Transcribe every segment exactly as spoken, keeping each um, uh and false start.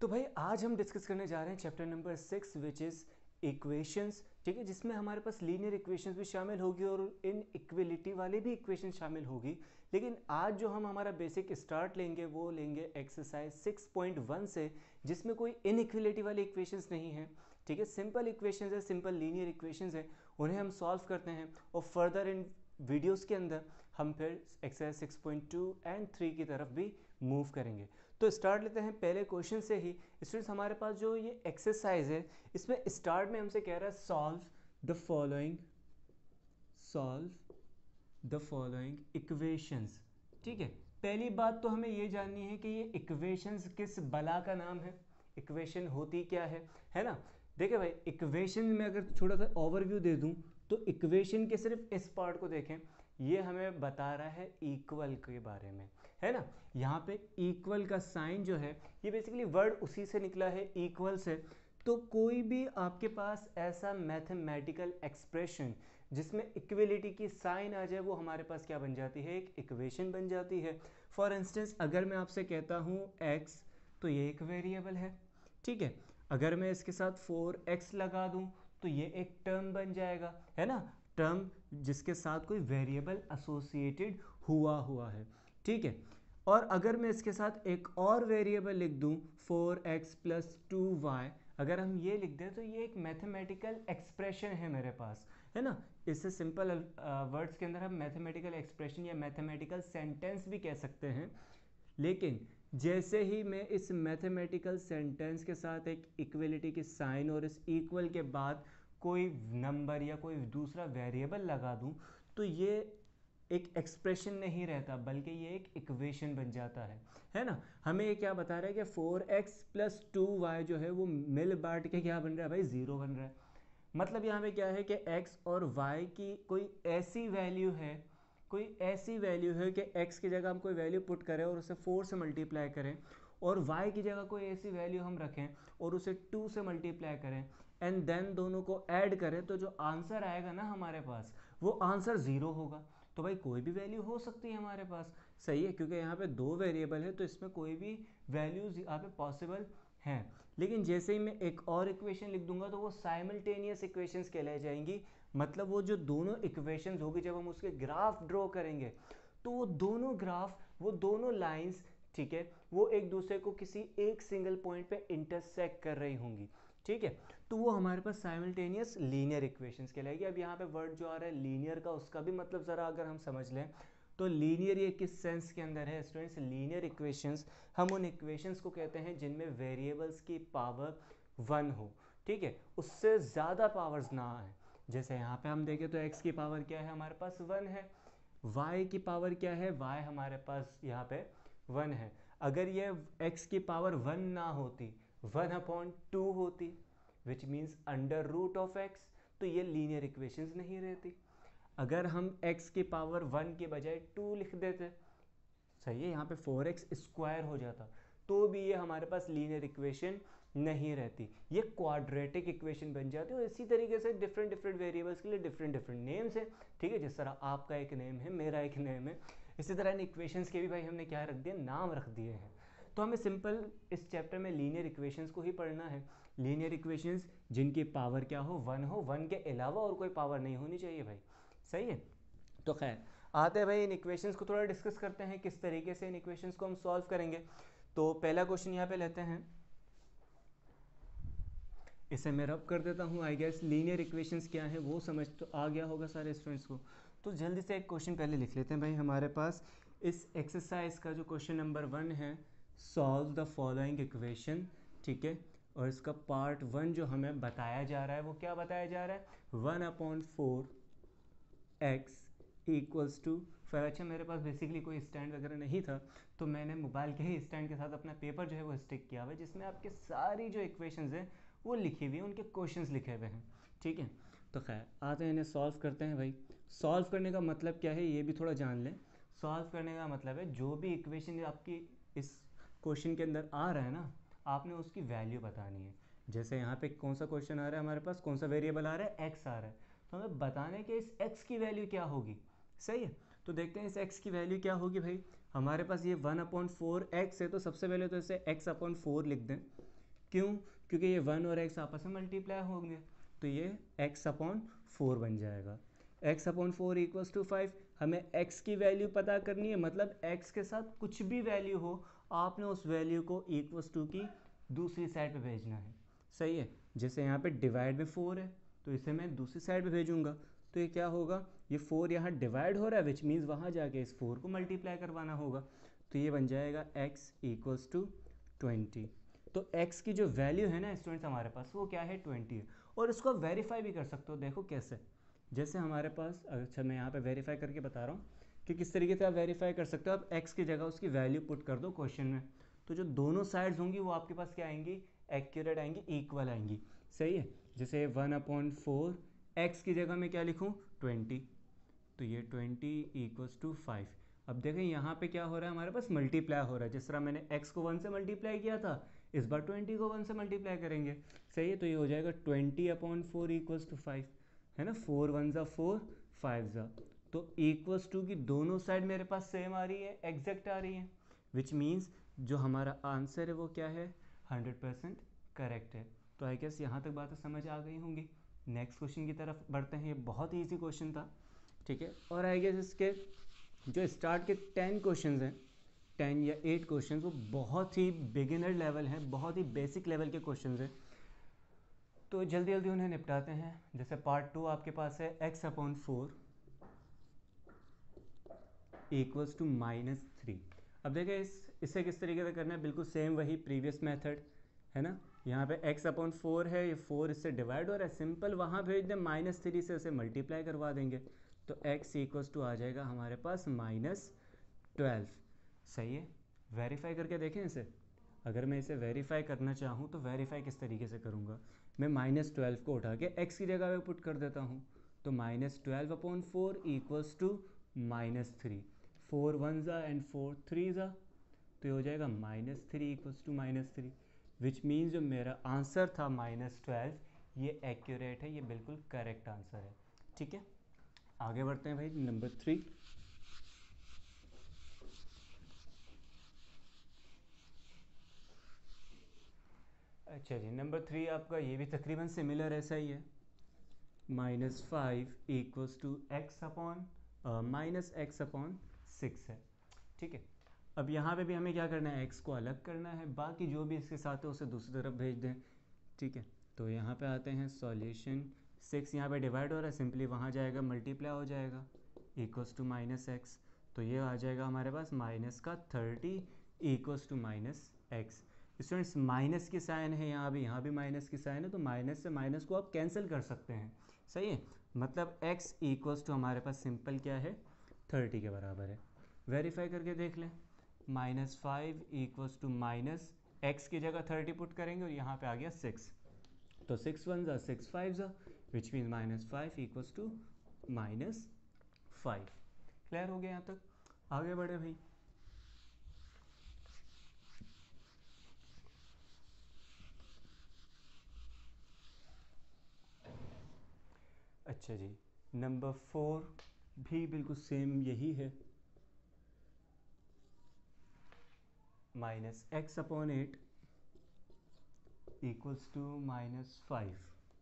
तो भाई आज हम डिस्कस करने जा रहे हैं chapter number six which is equations, ठीक है, जिसमें हमारे पास लीनियर इक्वेशंस भी शामिल होगी और इन इक्वलिटी वाली भी इक्वेशन शामिल होगी। लेकिन आज जो हम हमारा बेसिक स्टार्ट लेंगे वो लेंगे एक्सरसाइज सिक्स पॉइंट वन से, जिसमें कोई इनइक्वलिटी वाली इक्वेशंस नहीं है, ठीक है। सिंपल इक्वेशंस है, सिंपल लीनियर इक्वेशंस है, उन्हें हम सॉल्व करते हैं और फर्दर इन वीडियोस के अंदर हम फिर exercise six point two and three की तरफ भी मूव करेंगे। तो स्टार्ट लेते हैं पहले क्वेश्चन से ही। स्टूडेंट्स, हमारे पास जो ये एक्सरसाइज है इसमें स्टार्ट में हमसे कह रहा है solve the following solve the following equations, ठीक है। पहली बात तो हमें ये जाननी है कि ये इक्वेशंस किस बला का नाम है, इक्वेशन होती क्या है है ना। देखिए भाई, इक्वेशन में अगर थोड़ा सा ओवरव्यू दे दूं तो इक्वेशन के सिर्फ इस पार्ट को देखें, ये हमें बता रहा है इक्वल के बारे में, है ना। यहाँ पे इक्वल का साइन जो है ये बेसिकली वर्ड उसी से निकला है, इक्वल से। तो कोई भी आपके पास ऐसा मैथमेटिकल एक्सप्रेशन जिसमें इक्वलिटी की साइन आ जाए वो हमारे पास क्या बन जाती है, एक इक्वेशन बन जाती है। फॉर इंस्टेंस अगर मैं आपसे कहता हूँ x, तो ये एक वेरिएबल है, ठीक है। अगर मैं इसके साथ फोर एक्स लगा दूं तो ये एक टर्म बन जाएगा, है ना, टर्म जिसके साथ कोई वेरिएबल एसोसिएटेड हुआ हुआ है, ठीक है। और अगर मैं इसके साथ एक और वेरिएबल लिख दूं four x plus two y, अगर हम ये लिख दें तो ये एक मैथमेटिकल एक्सप्रेशन है मेरे पास, है ना। इससे सिंपल वर्ड्स के अंदर हम मैथमेटिकल एक्सप्रेशन या मैथमेटिकल सेंटेंस भी कह सकते हैं। लेकिन जैसे ही मैं इस मैथमेटिकल सेंटेंस के साथ एक इक्वलिटी की साइन और इस इक्वल के बाद कोई नंबर या कोई दूसरा वेरिएबल लगा दूं तो ये एक एक्सप्रेशन नहीं रहता बल्कि ये एक इक्वेशन बन जाता है, है ना। हमें ये क्या बता रहा है कि four x plus two y जो है वो मिल बांट के क्या बन रहा है भाई, ज़ीरो बन रहा है। मतलब यहाँ पे क्या है कि x और y की कोई ऐसी वैल्यू है, कोई ऐसी वैल्यू है कि x की जगह हम कोई वैल्यू पुट करें और उसे फोर से मल्टीप्लाई करें, और y की जगह कोई ऐसी वैल्यू हम रखें और उसे टू से मल्टीप्लाई करें एंड देन दोनों को ऐड करें, तो जो आंसर आएगा ना हमारे पास वो आंसर ज़ीरो होगा। तो भाई कोई भी वैल्यू हो सकती है हमारे पास, सही है, क्योंकि यहाँ पे दो वेरिएबल है तो इसमें कोई भी वैल्यूज यहाँ पे पॉसिबल हैं। लेकिन जैसे ही मैं एक और इक्वेशन लिख दूंगा तो वो साइमल्टेनियस इक्वेशंस कहलाई जाएंगी। मतलब वो जो दोनों इक्वेशंस होगी जब हम उसके ग्राफ ड्रॉ करेंगे तो वो दोनों ग्राफ, वो दोनों लाइंस, ठीक है, वो एक दूसरे को किसी एक सिंगल पॉइंट पे इंटरसेक्ट कर रही होंगी, ठीक है। तो वो हमारे पास साइमल्टेनियस लीनियर इक्वेशंस कहलाएगी। अब यहाँ पे वर्ड जो आ रहा है लीनियर का, उसका भी मतलब ज़रा अगर हम समझ लें तो लीनियर ये किस सेंस के अंदर है स्टूडेंट्स। लीनियर इक्वेशंस, हम उन इक्वेशंस को कहते हैं जिनमें वेरिएबल्स की पावर वन हो, ठीक है, उससे ज़्यादा पावर्स ना आए। जैसे यहाँ पे हम देखें तो x की पावर क्या है, हमारे पास वन है, y की पावर क्या है, y हमारे पास यहाँ पे वन है। अगर ये x की पावर वन ना होती, वन अपॉन टू होती, which means under root of x, तो ये लीनियर इक्वेशंस नहीं रहती। अगर हम x की पावर वन के बजाय टू लिख देते, सही है, यहाँ पे फोर एक्स स्क्वायर हो जाता, तो भी ये हमारे पास लीनियर इक्वेशन नहीं रहती, ये क्वाड्रेटिक इक्वेशन बन जाती है। और इसी तरीके से डिफरेंट डिफरेंट वेरिएबल्स के लिए डिफरेंट डिफरेंट नेम्स हैं, ठीक है। जिस तरह आपका एक नेम है, मेरा एक नेम है, इसी तरह इन इक्वेशंस के भी भाई हमने क्या रख दिया, नाम रख दिए हैं। तो हमें सिंपल इस चैप्टर में लीनियर इक्वेशंस को ही पढ़ना है। लीनियर इक्वेशंस जिनकी पावर क्या हो, वन हो, वन के अलावा और कोई पावर नहीं होनी चाहिए भाई, सही है। तो खैर आते हैं भाई इन इक्वेशंस को थोड़ा डिस्कस करते हैं किस तरीके से इन इक्वेशंस को हम सॉल्व करेंगे। तो पहला क्वेश्चन यहाँ पे लेते हैं, इसे मैं रब कर देता हूँ। आई गेस लीनियर इक्वेशंस क्या है वो समझ तो आ गया होगा सारे स्टूडेंट्स को। तो जल्दी से एक क्वेश्चन पहले लिख लेते हैं भाई। हमारे पास इस एक्सरसाइज का जो क्वेश्चन नंबर वन है, सॉल्व द फॉलोइंग इक्वेशन, ठीक है। और इसका पार्ट वन जो हमें बताया जा रहा है वो क्या बताया जा रहा है, one upon four x equals to five. अच्छा, मेरे पास बेसिकली कोई स्टैंड वगैरह नहीं था तो मैंने मोबाइल के ही स्टैंड के साथ अपना पेपर जो है वो स्टिक किया हुआ है, जिसमें आपके सारी जो इक्वेशंस हैं वो लिखी हुई हैं, उनके क्वेश्चंस लिखे हुए हैं, ठीक है। तो खैर आते हैं इन्हें सॉल्व करते हैं भाई। सॉल्व करने का मतलब क्या है ये भी थोड़ा जान लें। सॉल्व करने का मतलब है जो भी इक्वेशन आपकी इस क्वेश्चन के अंदर आ रहा है ना, आपने उसकी वैल्यू बतानी है। जैसे यहाँ पे कौन सा क्वेश्चन आ रहा है हमारे पास, कौन सा वेरिएबल आ रहा है, एक्स आ रहा है, तो हमें बताना है कि इस x की वैल्यू क्या होगी, सही है। तो देखते हैं इस x की वैल्यू क्या होगी भाई। हमारे पास ये वन अपॉइंट फोर एक्स है, तो सबसे पहले तो इसे x अपॉइंट फोर लिख दें, क्यों? क्योंकि ये वन और एक्स आपस में मल्टीप्लाई होंगे, तो ये एक्स अपॉन फोर बन जाएगा। X upon four equals to five. हमें एक्स की वैल्यू पता करनी है, मतलब एक्स के साथ कुछ भी वैल्यू हो आपने उस वैल्यू को इक्वल्स टू की दूसरी साइड पे भेजना है। सही है, जैसे यहाँ पे डिवाइड में फोर है तो इसे मैं दूसरी साइड पे भेजूंगा, तो ये क्या होगा, ये फोर यहाँ डिवाइड हो रहा है, विच मीन्स वहाँ जाके इस फोर को मल्टीप्लाई करवाना होगा, तो ये बन जाएगा x इक्वल्स टू ट्वेंटी। तो x की जो वैल्यू है ना स्टूडेंट्स हमारे पास वो क्या है, ट्वेंटी है। और इसको आप वेरीफाई भी कर सकते हो, देखो कैसे, जैसे हमारे पास, अच्छा मैं यहाँ पे वेरीफाई करके बता रहा हूँ कि किस तरीके से आप वेरीफाई कर सकते हो। आप x की जगह उसकी वैल्यू पुट कर दो क्वेश्चन में, तो जो दोनों साइड्स होंगी वो आपके पास क्या आएंगी, एक्यूरेट आएंगी, इक्वल आएंगी। सही है, जैसे वन अपॉन फोर एक्स की जगह मैं क्या लिखूँ, ट्वेंटी, तो ये ट्वेंटी इक्वल्स टू फाइव। अब देखें यहाँ पे क्या हो रहा है, हमारे पास मल्टीप्लाई हो रहा है, जिस तरह मैंने x को वन से मल्टीप्लाई किया था इस बार ट्वेंटी को वन से मल्टीप्लाई करेंगे। सही है, तो ये हो जाएगा twenty upon four equals to five, है ना, फोर वन ज़ा फोर, फाइव ज़ा, तो इक्वल्स टू की दोनों साइड मेरे पास सेम आ रही है, एग्जैक्ट आ रही है, विच मीन्स जो हमारा आंसर है वो क्या है, हंड्रेड परसेंट करेक्ट है। तो आई गेस यहाँ तक बातें समझ आ गई होंगी। नेक्स्ट क्वेश्चन की तरफ बढ़ते हैं, ये बहुत ही ईजी क्वेश्चन था, ठीक है। और आई गेस इसके जो स्टार्ट के टेन क्वेश्चंस हैं, टेन या एट क्वेश्चंस, वो बहुत ही बिगिनर लेवल हैं, बहुत ही बेसिक लेवल के क्वेश्चंस हैं, तो जल्दी जल्दी उन्हें निपटाते हैं। जैसे पार्ट टू आपके पास है x upon four equals to minus three. अब देखिए इस इसे किस तरीके से करना है, बिल्कुल सेम वही प्रीवियस मेथड है ना। यहाँ पे x अपॉन फोर है, ये फोर इससे डिवाइड हो रहा है, सिंपल वहाँ भेज दें, माइनस थ्री से इसे मल्टीप्लाई करवा देंगे, तो x इक्वल्स टू आ जाएगा हमारे पास माइनस ट्वेल्व। सही है, वेरीफाई करके देखें इसे। अगर मैं इसे वेरीफाई करना चाहूँ तो वेरीफाई किस तरीके से करूँगा, मैं माइनस ट्वेल्व को उठा के x की जगह पे पुट कर देता हूँ, तो minus twelve upon four equals to minus three, four one ज़ा एंड फोर थ्री ज़ा, तो ये हो जाएगा minus three equals to minus three, which means जो मेरा आंसर था माइनस ट्वेल्व ये एक्यूरेट है, ये बिल्कुल करेक्ट आंसर है। ठीक है, आगे बढ़ते हैं भाई, नंबर थ्री। अच्छा जी, नंबर थ्री आपका ये भी तकरीबन सिमिलर ऐसा ही है, minus five equals to x upon minus x upon six है। ठीक है, अब यहाँ पे भी हमें क्या करना है, x को अलग करना है, बाकी जो भी इसके साथ है उसे दूसरी तरफ भेज दें। ठीक है, तो यहाँ पे आते हैं सॉल्यूशन, सिक्स यहाँ पे डिवाइड हो रहा है, सिंपली वहाँ जाएगा मल्टीप्लाई हो जाएगा, इक्वल्स टू माइनस एक्स, तो ये आ जाएगा हमारे पास माइनस का thirty equals to minus x. Students minus की साइन है यहाँ भी, यहाँ भी माइनस की साइन है, तो माइनस से माइनस को आप कैंसिल कर सकते हैं। सही है, मतलब x इक्वल्स टू हमारे पास सिंपल क्या है, थर्टी के बराबर है। वेरीफाई करके देख लें, minus five equals to minus x की जगह थर्टी पुट करेंगे और यहाँ पे आ गया सिक्स, तो सिक्स वन ज़ा सिक्स फाइव ज़ा, which mean minus five equals to minus five. Clear हो गया यहाँ तक, आगे बढ़े भाई। अच्छा जी, नंबर फोर भी बिल्कुल सेम यही है, minus x upon eight equals to minus five.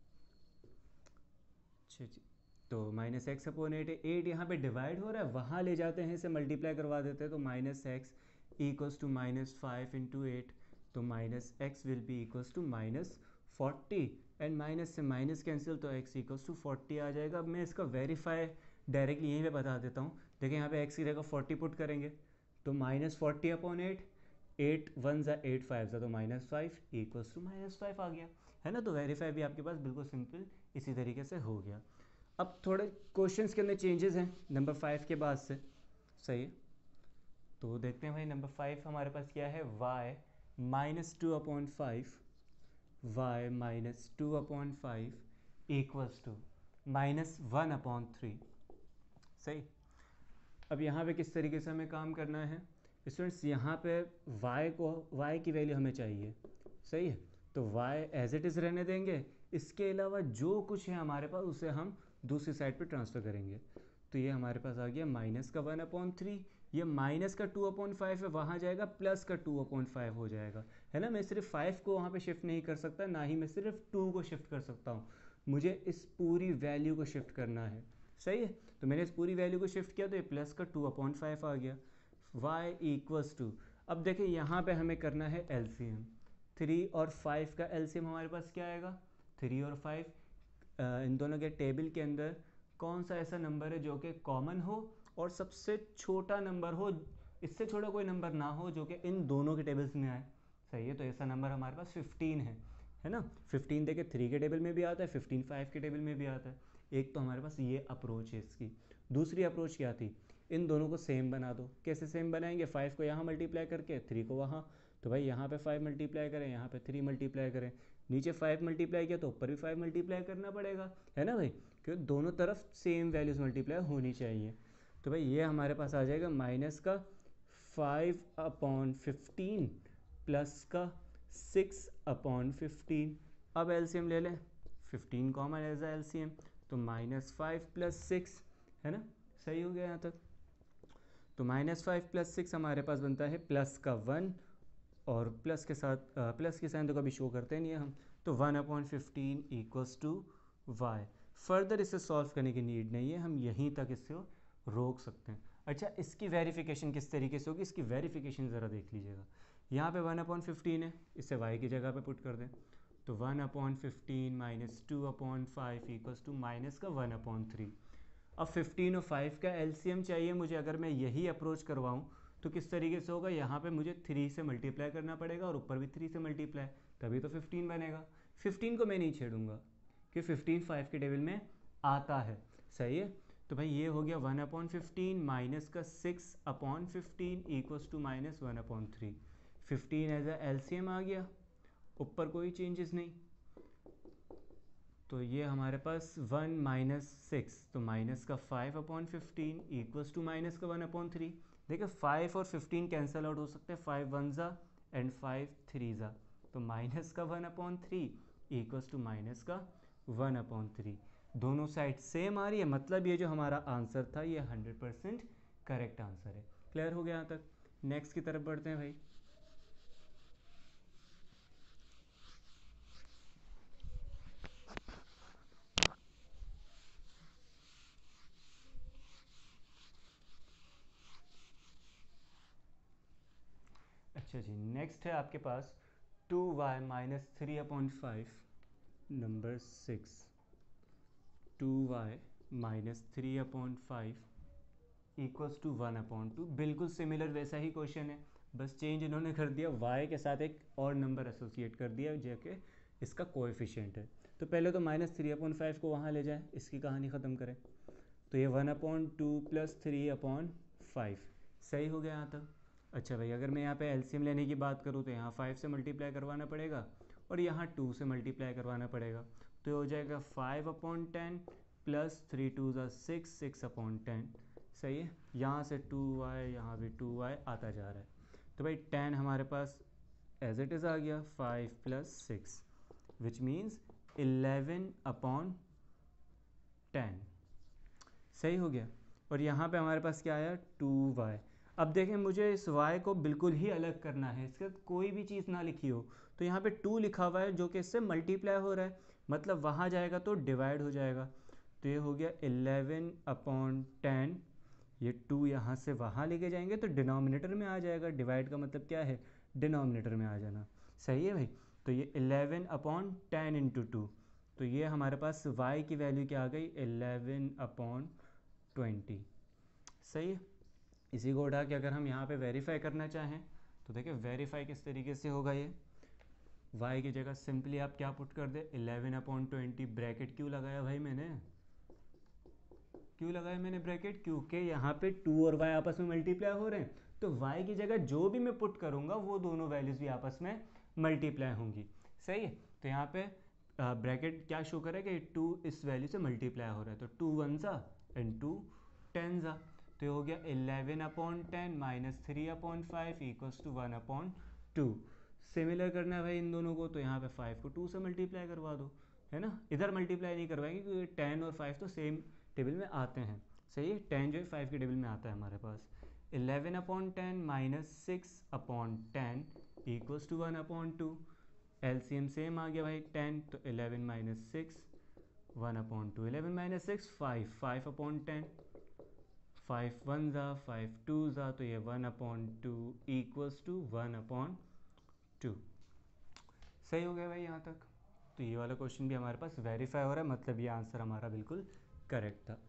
अच्छा जी, तो माइनस एक्स अपॉन एट है, एट यहाँ पे डिवाइड हो रहा है, वहाँ ले जाते हैं, इसे मल्टीप्लाई करवा देते हैं, तो minus x equals to minus five into eight, तो minus x will be equals to minus forty, and minus से माइनस कैंसिल, तो x इक्वल्स टू फोर्टी आ जाएगा। अब मैं इसका वेरीफाई डायरेक्टली यहीं पे बता देता हूँ, देखिए यहाँ पे x की जगह फोर्टी पुट करेंगे, तो minus forty upon eight, eight one ज़ा एट फाइव ज़ा, तो minus five equals to minus five आ गया, है ना। तो वेरीफाई भी आपके पास बिल्कुल सिंपल इसी तरीके से हो गया। अब थोड़े क्वेश्चंस के अंदर चेंजेस हैं नंबर फाइव के बाद से, सही है, तो देखते हैं भाई नंबर फाइव हमारे पास क्या है, y minus two upon five, y minus two upon five equals to minus one upon three. सही, अब यहाँ पे किस तरीके से हमें काम करना है स्टूडेंट्स, यहाँ पे y को y की वैल्यू हमें चाहिए। सही है, तो y एज इट इज़ रहने देंगे, इसके अलावा जो कुछ है हमारे पास उसे हम दूसरी साइड पे ट्रांसफ़र करेंगे, तो ये हमारे पास आ गया माइनस का वन अपॉन थ्री ये माइनस का टू अपॉइंट फाइव है, वहाँ जाएगा प्लस का टू अपॉइंट फाइव हो जाएगा, है ना। मैं सिर्फ फाइव को वहाँ पे शिफ्ट नहीं कर सकता, ना ही मैं सिर्फ टू को शिफ्ट कर सकता हूँ, मुझे इस पूरी वैल्यू को शिफ्ट करना है, सही है। तो मैंने इस पूरी वैल्यू को शिफ्ट किया तो ये प्लस का टू अपॉइंट फाइव आ गया, y इक्वल्स टू। अब देखिए यहाँ पे हमें करना है एलसीएम, थ्री और फाइव का एलसीएम हमारे पास क्या आएगा, थ्री और फाइव, इन दोनों के टेबल के अंदर कौन सा ऐसा नंबर है जो कि कॉमन हो और सबसे छोटा नंबर हो, इससे छोटा कोई नंबर ना हो जो कि इन दोनों के टेबल्स में आए, सही है। तो ऐसा नंबर हमारे पास फिफ्टीन है, है ना। फिफ्टीन देखिए थ्री के टेबल में भी आता है, फिफ्टीन फाइव के टेबल में भी आता है। एक तो हमारे पास ये अप्रोच है इसकी। दूसरी अप्रोच क्या थी, इन दोनों को सेम बना दो। कैसे सेम बनाएंगे, फाइव को यहाँ मल्टीप्लाई करके थ्री को वहाँ, तो भाई यहाँ पे फाइव मल्टीप्लाई करें, यहाँ पे थ्री मल्टीप्लाई करें, नीचे फाइव मल्टीप्लाई किया तो ऊपर भी फाइव मल्टीप्लाई करना पड़ेगा, है ना भाई, क्योंकि दोनों तरफ सेम वैल्यूज मल्टीप्लाई होनी चाहिए। तो भाई ये हमारे पास आ जाएगा माइनस का फाइव अपॉन फिफ्टीन प्लस का सिक्स अपॉन फिफ्टीन। अब एलसीएम ले लें, fifteen common as a LCM, तो माइनस फाइव प्लस सिक्स, है ना, सही हो गया यहाँ तक। तो माइनस फाइव प्लस सिक्स हमारे पास बनता है प्लस का वन, और प्लस के साथ प्लस के साइन तो कभी शो करते नहीं है हम, तो one upon fifteen equals to y. Further इसे सॉल्व करने की नीड नहीं है, हम यहीं तक इससे रोक सकते हैं। अच्छा, इसकी वेरिफिकेशन किस तरीके से होगी, इसकी वेरिफिकेशन ज़रा देख लीजिएगा। यहाँ पे वन अपॉन फिफ्टीन है, इसे वाई की जगह पे पुट कर दें, तो one upon fifteen minus two upon five equals to minus का वन अपॉन थ्री। अब फिफ्टीन और फाइव का एलसीएम चाहिए मुझे, अगर मैं यही अप्रोच करवाऊँ तो किस तरीके से होगा, यहाँ पे मुझे थ्री से मल्टीप्लाई करना पड़ेगा और ऊपर भी थ्री से मल्टीप्लाई, तभी तो फिफ्टीन बनेगा। फिफ्टीन को मैं नहीं छेड़ूंगा कि फिफ्टीन फाइव के टेबल में आता है, सही है। तो भाई ये हो गया वन अपॉन फिफ्टीन माइनस का six upon fifteen equals to minus one upon three. Fifteen as a LCM आ गया, ऊपर कोई चेंजेस नहीं, तो ये हमारे पास वन माइनस सिक्स, तो माइनस का five upon fifteen equals to minus का वन अपॉन थ्री। देखिए फाइव और फिफ्टीन कैंसिल आउट हो सकते हैं, फाइव वन ज़ा एंड फाइव थ्री ज़ा, तो माइनस का one upon three equals to minus का वन अपॉन थ्री। दोनों साइड सेम आ रही है, मतलब ये जो हमारा आंसर था ये हंड्रेड परसेंट करेक्ट आंसर है। क्लियर हो गया यहाँ तक। नेक्स्ट की तरफ बढ़ते हैं भाई। अच्छा जी, नेक्स्ट है आपके पास two y minus three upon five, number six. Two y minus three upon five equals to one upon two. बिल्कुल सिमिलर वैसा ही क्वेश्चन है, बस चेंज इन्होंने कर दिया, y के साथ एक और नंबर एसोसिएट कर दिया जो कि इसका कोएफिशिएंट है। तो पहले तो माइनस थ्री अपॉन फाइव को वहाँ ले जाएं, इसकी कहानी ख़त्म करें, तो ये one upon two plus three upon five, सही हो गया यहाँ तक। अच्छा भाई, अगर मैं यहाँ पे एलसीएम लेने की बात करूँ तो यहाँ फाइव से मल्टीप्लाई करवाना पड़ेगा और यहाँ टू से मल्टीप्लाई करवाना पड़ेगा, तो ये हो जाएगा five upon ten plus three two ज़ा सिक्स, सिक्स अपॉन टेन, सही है। यहाँ से टू वाई, यहाँ भी टू वाई आता जा रहा है, तो भाई टेन हमारे पास एज इट इज़ आ गया, five plus six which means eleven upon ten, सही हो गया। और यहाँ पे हमारे पास क्या आया, टू वाई। अब देखें मुझे इस y को बिल्कुल ही अलग करना है, इसके साथ कोई भी चीज़ ना लिखी हो, तो यहाँ पे टू लिखा हुआ है जो कि इससे मल्टीप्लाई हो रहा है, मतलब वहाँ जाएगा तो डिवाइड हो जाएगा, तो ये हो गया इलेवन अपॉन टेन। ये टू यहाँ से वहाँ लेके जाएंगे तो डिनोमिनेटर में आ जाएगा, डिवाइड का मतलब क्या है, डिनोमिनेटर में आ जाना, सही है भाई। तो ये eleven upon ten into two, तो ये हमारे पास y की वैल्यू क्या आ गई, इलेवन अपॉन ट्वेंटी, सही है। इसी को उठा के अगर हम यहाँ पे वेरीफाई करना चाहें तो देखिए वेरीफाई किस तरीके से होगा, ये y की जगह सिंपली आप क्या पुट कर दे, इलेवन अपॉन ट्वेंटी, ब्रैकेट क्यों लगाया भाई मैंने, क्यों लगाया मैंने ब्रैकेट, क्योंकि यहाँ पे टू और y आपस में मल्टीप्लाई हो रहे हैं, तो y की जगह जो भी मैं पुट करूँगा वो दोनों वैल्यूज़ भी आपस में मल्टीप्लाई होंगी, सही है। तो यहाँ पे ब्रैकेट क्या शो करेगा कि टू इस वैल्यू से मल्टीप्लाई हो रहा है, तो टू वन ज़ा एंड टू टेन ज़ा, तो ये हो गया eleven upon ten minus three upon five equals to one upon two. Similar करना है भाई इन दोनों को, तो यहाँ पे फाइव को टू से मल्टीप्लाई करवा दो, है ना। इधर मल्टीप्लाई नहीं करवाएंगे क्योंकि टेन और फाइव तो सेम टेबल में आते हैं, सही है, टेन जो है फाइव के टेबल में आता है हमारे पास। Eleven upon ten minus six upon ten equals to one upon two. LCM same आ गया भाई, टेन तो eleven minus six one upon two, eleven minus six five, five upon ten, five one ज़ा फाइव टू ज़ा, तो ये one upon two equals to one upon two. सही हो गया भाई यहाँ तक। तो ये वाला क्वेश्चन भी हमारे पास वेरीफाई हो रहा है, मतलब ये आंसर हमारा बिल्कुल करेक्ट था।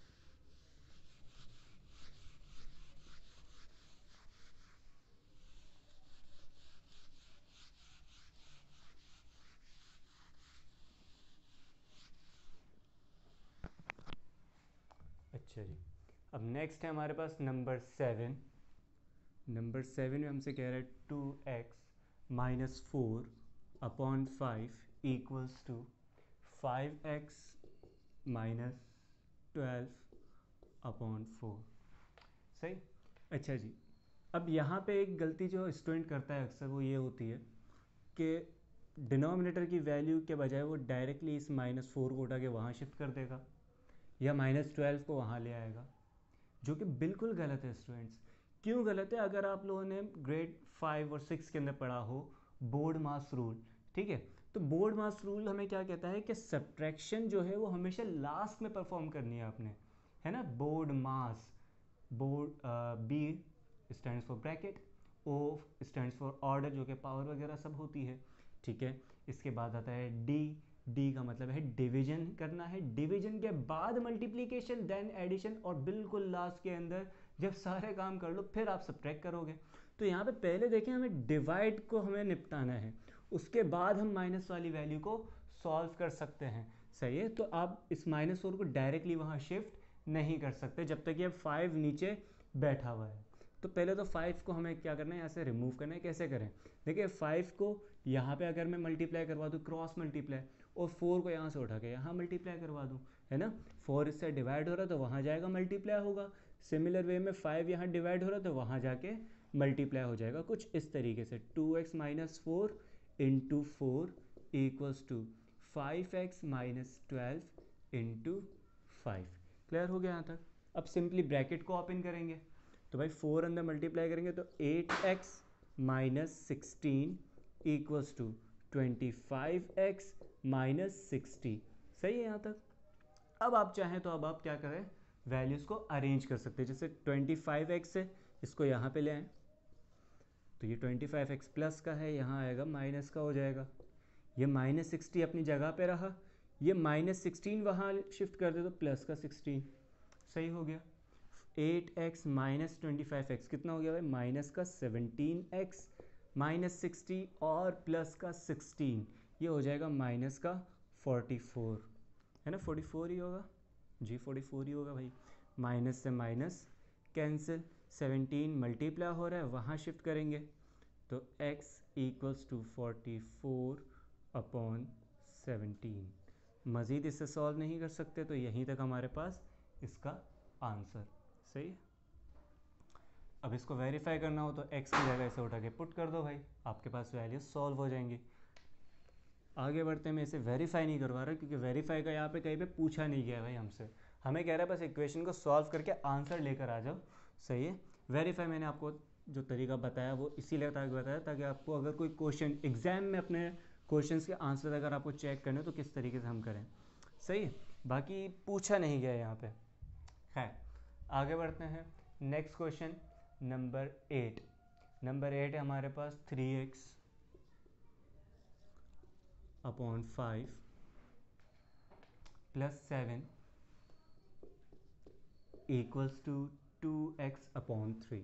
अच्छा जी, अब नेक्स्ट है हमारे पास नंबर सेवन। नंबर सेवन में हमसे कह रहा है two x minus four upon five equals to five x minus twelve upon four. सही। अच्छा जी, अब यहाँ पे एक गलती जो स्टूडेंट करता है अक्सर वो ये होती है कि डिनोमिनेटर की वैल्यू के बजाय वो डायरेक्टली इस माइनस फोर को उठा के वहाँ शिफ्ट कर देगा या माइनस ट्वेल्व को वहाँ ले आएगा, जो कि बिल्कुल गलत है स्टूडेंट्स। क्यों गलत है? अगर आप लोगों ने ग्रेड फाइव और सिक्स के अंदर पढ़ा हो बोर्ड मास रूल, ठीक है, तो बोर्ड मास रूल हमें क्या कहता है कि सब्ट्रैक्शन जो है वो हमेशा लास्ट में परफॉर्म करनी है आपने, है ना। BODMAS, board B stands for bracket, O stands for order जो कि पावर वगैरह सब होती है, ठीक है। इसके बाद आता है डी, डी का मतलब है डिवीजन करना है, डिवीजन के बाद मल्टीप्लिकेशन देन एडिशन, और बिल्कुल लास्ट के अंदर जब सारे काम कर लो फिर आप सब्ट्रैक्ट करोगे। तो यहाँ पे पहले देखें हमें डिवाइड को हमें निपटाना है, उसके बाद हम माइनस वाली वैल्यू को सॉल्व कर सकते हैं। सही है, तो आप इस माइनस फोर को डायरेक्टली वहाँ शिफ्ट नहीं कर सकते जब तक ये फाइव नीचे बैठा हुआ है। तो पहले तो फाइव को हमें क्या करना है, यहाँ से रिमूव करना है। कैसे करें? देखिए फाइव को यहाँ पे अगर मैं मल्टीप्लाई करवा दूँ, क्रॉस मल्टीप्लाई, और फोर को यहाँ से उठा के यहाँ मल्टीप्लाई करवा दूँ, है ना। फोर इससे डिवाइड हो रहा है तो वहाँ जाएगा मल्टीप्लाई होगा। सिमिलर वे में फाइव यहाँ डिवाइड हो रहा है तो वहाँ जाके मल्टीप्लाई हो जाएगा, कुछ इस तरीके से। Two x minus four into four equals to five x minus twelve into five. Clear हो गया यहाँ तक? अब सिंपली ब्रैकेट को ओपन करेंगे तो भाई फोर अंदर मल्टीप्लाई करेंगे तो eight x minus sixteen equals to twenty five x minus sixty. सही है यहाँ तक? अब आप चाहें तो अब आप क्या करें, वैल्यूज़ को अरेंज कर सकते हैं। जैसे ट्वेंटी फाइव एक्स है, इसको यहाँ पे ले आएँ तो ये ट्वेंटी फाइव एक्स प्लस का है, यहाँ आएगा माइनस का हो जाएगा। ये माइनस सिक्सटी अपनी जगह पे रहा, ये माइनस सिक्सटीन वहाँ शिफ्ट कर दे तो प्लस का सिक्सटीन। सही हो गया। Eight x minus twenty five x कितना हो गया भाई? माइनस का सेवनटीन एक्स माइनस सिक्सटी और प्लस का सिक्सटीन, ये हो जाएगा माइनस का फोर्टी फोर, है ना। फोर्टी फोर ही होगा जी, फोर्टी फोर ही होगा भाई। माइनस से माइनस कैंसिल, सेवनटीन मल्टीप्लाई हो रहा है वहाँ शिफ्ट करेंगे तो x equals to forty four upon seventeen. मज़ीद इससे सॉल्व नहीं कर सकते तो यहीं तक हमारे पास इसका आंसर। सही है। अब इसको वेरीफाई करना हो तो x की जगह इसे उठा के पुट कर दो भाई, आपके पास वैल्यू सॉल्व हो जाएंगी। आगे बढ़ते हैं, मैं इसे वेरीफाई नहीं करवा रहा क्योंकि वेरीफाई का यहाँ पे कहीं पे पूछा नहीं गया भाई हमसे, हमें कह रहा है बस इक्वेशन को सॉल्व करके आंसर लेकर आ जाओ। सही है। वेरीफाई मैंने आपको जो तरीका बताया वो इसीलिए ताकि बताया ताकि आपको अगर कोई क्वेश्चन एग्जाम में अपने क्वेश्चन के आंसर अगर आपको चेक करने तो किस तरीके से हम करें। सही है, बाकी पूछा नहीं गया यहाँ पे। खैर आगे बढ़ते हैं। Next question number eight. Number eight है हमारे पास three x upon five plus seven equals to two x upon three.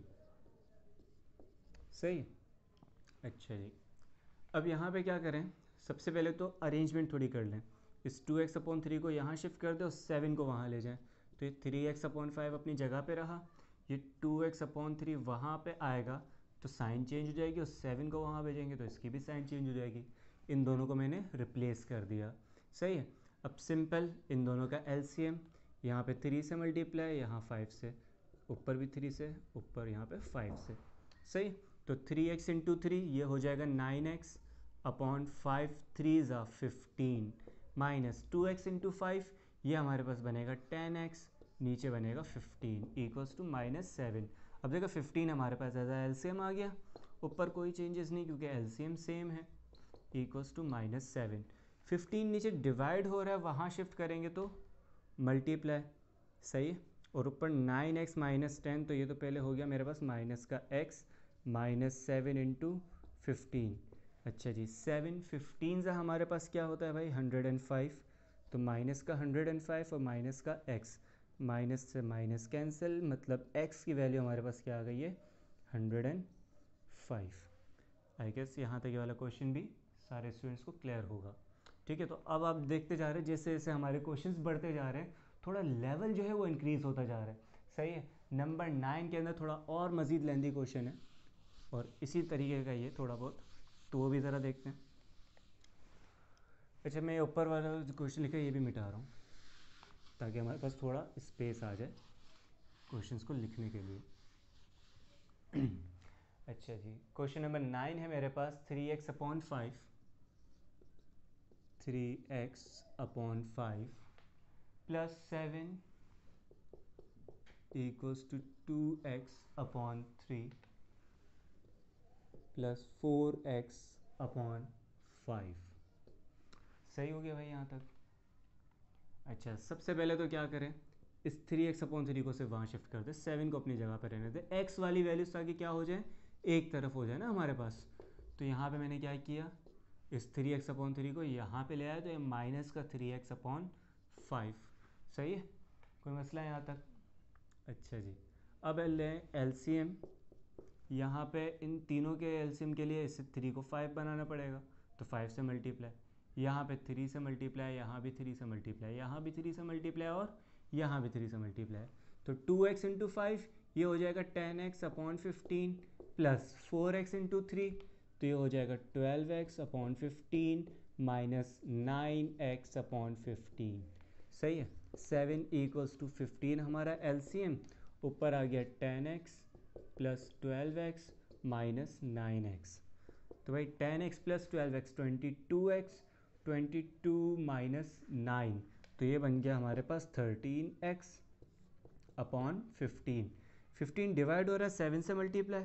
सही। अच्छा जी, अब यहाँ पे क्या करें, सबसे पहले तो अरेंजमेंट थोड़ी कर लें। इस टू एक्स अपॉन थ्री को यहाँ शिफ्ट कर दे और सेवन को वहाँ ले जाएं तो ये थ्री एक्स अपॉन फाइव अपनी जगह पे रहा, ये टू एक्स अपॉन थ्री वहाँ पे आएगा तो साइन चेंज हो जाएगी, और सेवन को वहाँ भेजेंगे तो इसकी भी साइन चेंज हो जाएगी। इन दोनों को मैंने रिप्लेस कर दिया। सही है। अब सिंपल इन दोनों का एलसीएम, यहाँ पे थ्री से मल्टीप्लाई, यहाँ फाइव से, ऊपर भी थ्री से, ऊपर यहाँ पे फाइव से। सही। तो थ्री एक्स इंटू थ्री ये हो जाएगा nine x upon five, three ज़ा fifteen, minus two x into five ये हमारे पास बनेगा टेन एक्स, नीचे बनेगा fifteen equals to minus seven. अब देखो फिफ्टीन हमारे पास एज एलसीएम आ गया, ऊपर कोई चेंजेस नहीं क्योंकि एलसीएम सेम है, equals to minus seven. Fifteen नीचे डिवाइड हो रहा है, वहाँ शिफ्ट करेंगे तो मल्टीप्लाई, सही है। और ऊपर नाइन एक्स माइनस टेन, तो ये तो पहले हो गया मेरे पास माइनस का x minus seven into fifteen. अच्छा जी, सेवन फिफ्टीन से हमारे पास क्या होता है भाई हंड्रेड एंड फाइव, तो माइनस का हंड्रेड एंड फाइव और माइनस का एक्स, माइनस से माइनस कैंसिल, मतलब x की वैल्यू हमारे पास क्या आ गई है hundred and five. I guess यहाँ तक ये वाला क्वेश्चन भी सारे स्टूडेंट्स को क्लियर होगा। ठीक है, तो अब आप देखते जा रहे हैं जैसे जैसे हमारे क्वेश्चंस बढ़ते जा रहे हैं, थोड़ा लेवल जो है वो इंक्रीज़ होता जा रहा है, सही है। नंबर नाइन के अंदर थोड़ा और मज़ीद लेंदी क्वेश्चन है और इसी तरीके का ये थोड़ा बहुत, तो वो भी ज़रा देखते हैं। अच्छा, मैं ऊपर वाला जो क्वेश्चन लिखा है ये भी मिटा रहा हूँ ताकि हमारे पास थोड़ा स्पेस आ जाए क्वेश्चंस को लिखने के लिए। अच्छा जी, क्वेश्चन नंबर नाइन है मेरे पास, three x upon five, three x upon five plus seven equals to two x upon three plus four x upon five. सही हो गया भाई यहाँ तक? अच्छा, सबसे पहले तो क्या करें, इस थ्री एक्स अपॉन थ्री को सिर्फ वहाँ शिफ्ट कर दे, सेवन को अपनी जगह पर रहने दे, एक्स वाली वैल्यूज ताकि क्या हो जाए एक तरफ हो जाए ना हमारे पास। तो यहाँ पे मैंने क्या किया, इस थ्री एक्स अपॉन थ्री को यहाँ पे ले आया, तो ये माइनस का थ्री एक्स अपॉन फाइव। सही है, कोई मसला है यहाँ तक? अच्छा जी, अब लें एलसीएम, यहाँ पे इन तीनों के एलसीएम के लिए इसे थ्री को फाइव बनाना पड़ेगा, तो फाइव से मल्टीप्लाई, यहाँ पे थ्री से मल्टीप्लाई, यहाँ भी थ्री से मल्टीप्लाई, यहाँ भी थ्री से मल्टीप्लाई और यहाँ भी थ्री से मल्टीप्लाई, तो टू एक्स इंटू फाइव ये हो जाएगा ten x upon fifteen plus four x into three, तो ये हो जाएगा twelve x upon fifteen minus nine x upon fifteen. सही है, सेवन इक्वल्स टू फिफ्टीन हमारा एलसीएम, ऊपर आ गया ten x plus twelve x minus nine x, तो भाई ten x plus twelve x twenty two x, twenty two minus nine, तो ये बन गया हमारे पास thirteen x upon fifteen. Fifteen divide हो रहा है सेवन से मल्टीप्लाई,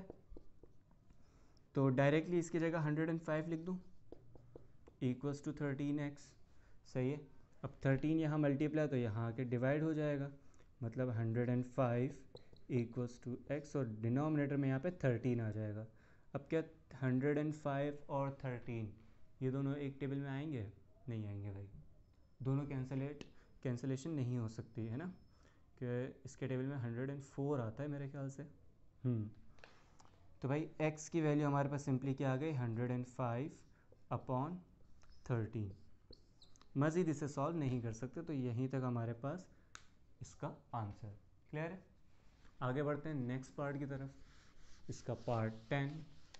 तो डायरेक्टली इसकी जगह हंड्रेड एंड फाइव लिख दूँ इक्वल्स टू थर्टीन एक्स। सही है, अब थर्टीन यहाँ मल्टीप्लाई तो यहाँ आके डिवाइड हो जाएगा, मतलब hundred and five equals to x, और डिनोमिनेटर में यहाँ पे थर्टीन आ जाएगा। अब क्या हंड्रेड एंड फाइव और थर्टीन ये दोनों एक टेबल में आएंगे? नहीं आएंगे भाई, दोनों कैंसलेट कैंसलेशन नहीं हो सकती है ना, कि इसके टेबल में हंड्रेड एंड फोर आता है मेरे ख्याल से। हम्म तो भाई x की वैल्यू हमारे पास सिंपली क्या आ गई hundred and five upon thirteen. मज़ीद इसे सॉल्व नहीं कर सकते, तो यहीं तक हमारे पास इसका आंसर क्लियर है। आगे बढ़ते हैं नेक्स्ट पार्ट की तरफ, इसका पार्ट टेन।